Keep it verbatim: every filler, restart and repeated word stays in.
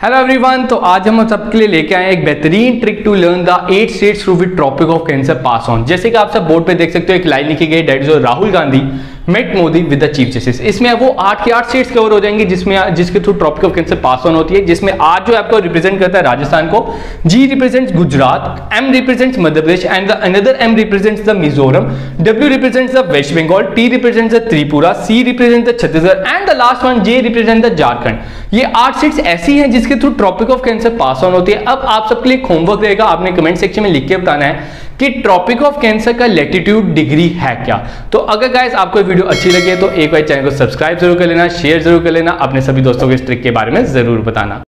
Hello everyone, तो आज हम सबके लिए लेके आए एक बेहतरीन trick to learn the eight states through with tropic of cancer pass on. जैसे कि आप सब बोर्ड पे देख सकते हो, एक लाइन लिखी गई, that is Rahul Gandhi met Modi with the chief justice. इसमें वो आठ के आठ स्टेट्स कवर हो जाएंगे जिसमें जिसके through tropic of cancer pass on होती है। जिसमें आज जो आपको रिप्रेजेंट करता है राजस्थान को, G represents Gujarat, M represents Madhya Pradesh and another M represents the Mizoram, W represents the West Bengal, T represents the Tripura, C represents the Chhattisgarh and the last one J represent the Jharkhand. ये आठ स्टेट्स ऐसी हैं जिसके through tropic of cancer pass on होती है। अब आप सबके लिए होमवर्क रहेगा, आपने कमेंट सेक्शन में लिख के बताना है कि ट्रॉपिक ऑफ कैंसर का लैटिट्यूड डिग्री है क्या। तो अगर गाइस आपको वीडियो अच्छी लगे तो एक बार चैनल को सब्सक्राइब जरूर कर लेना, शेयर जरूर कर लेना, अपने सभी दोस्तों को इस ट्रिक के बारे में जरूर बताना।